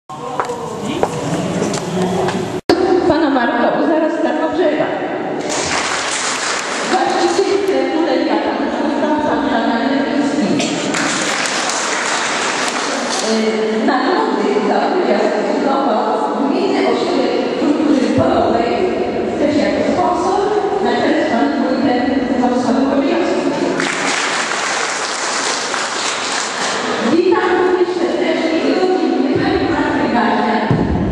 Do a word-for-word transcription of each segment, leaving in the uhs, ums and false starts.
Pana Marka u zaraz Tarnobrzeża. Właściciel Ulewiata, nagrody za wyjazd zbudował Gminny Ośrodek Kultury Polowej, też jako sponsor, na czele z panem wójtem Władysławem Kobielskim. Witam również serdecznie i rodzinnie pani Marty Gania.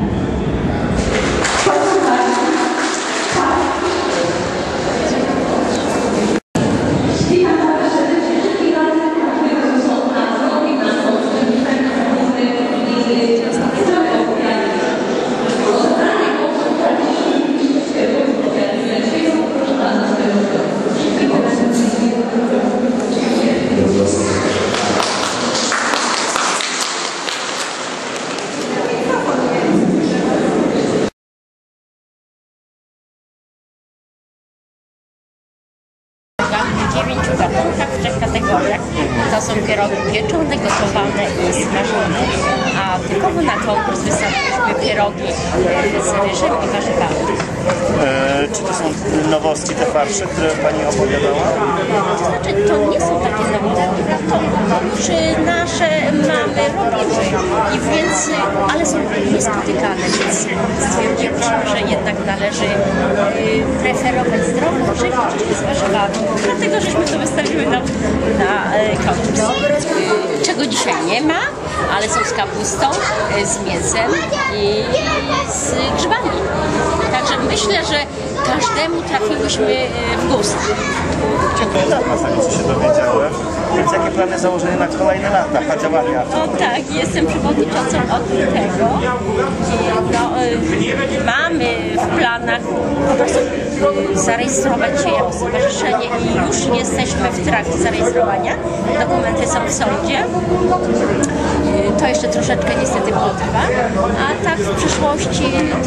W dziewięciu gatunkach, w trzech kategoriach. To są pierogi pieczone, gotowane i smażone, a typowo na konkurs wystawiliśmy pierogi z ryżem i warzywami. E, czy to są nowostki, te farsze, które Pani opowiadała? To znaczy, to nie są takie nowostki, to już nasze mamy robimy, i więc, ale są niespotykane, więc stwierdziliśmy, że jednak należy preferować zdrową żywność z warzywami. Dlatego żeśmy to wystawili na, na konkurs. Czego dzisiaj nie ma, ale są z kapustą, z mięsem i z grzybami. Także myślę, że każdemu trafiłyśmy w gust. Dziękuję za co się dowiedziałem. Więc jakie plany założone na kolejne lata, a działania? No tak, jestem przewodniczącą od tego. No, y, mamy w planach po prostu zarejestrować się jako stowarzyszenie i już jesteśmy w trakcie zarejestrowania. Dokumenty są w sądzie. Y, to jeszcze troszeczkę niestety potrwa, a tak w przyszłości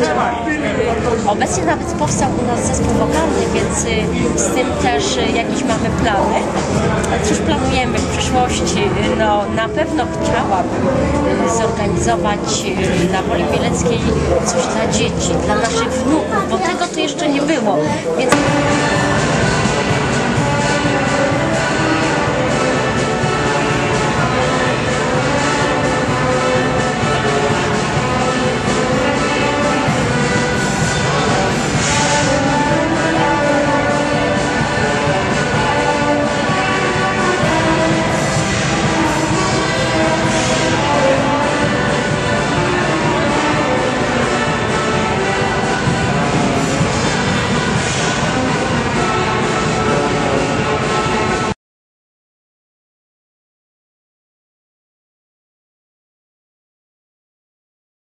y, obecnie nawet powstał u nas zespół wokalny, więc y, z tym też y, jakieś mamy plany. Cóż planujemy w przyszłości? No, na pewno chciałabym zorganizować na Woli Bieleckiej coś dla dzieci, dla naszych wnuków, bo tego to jeszcze nie było. Więc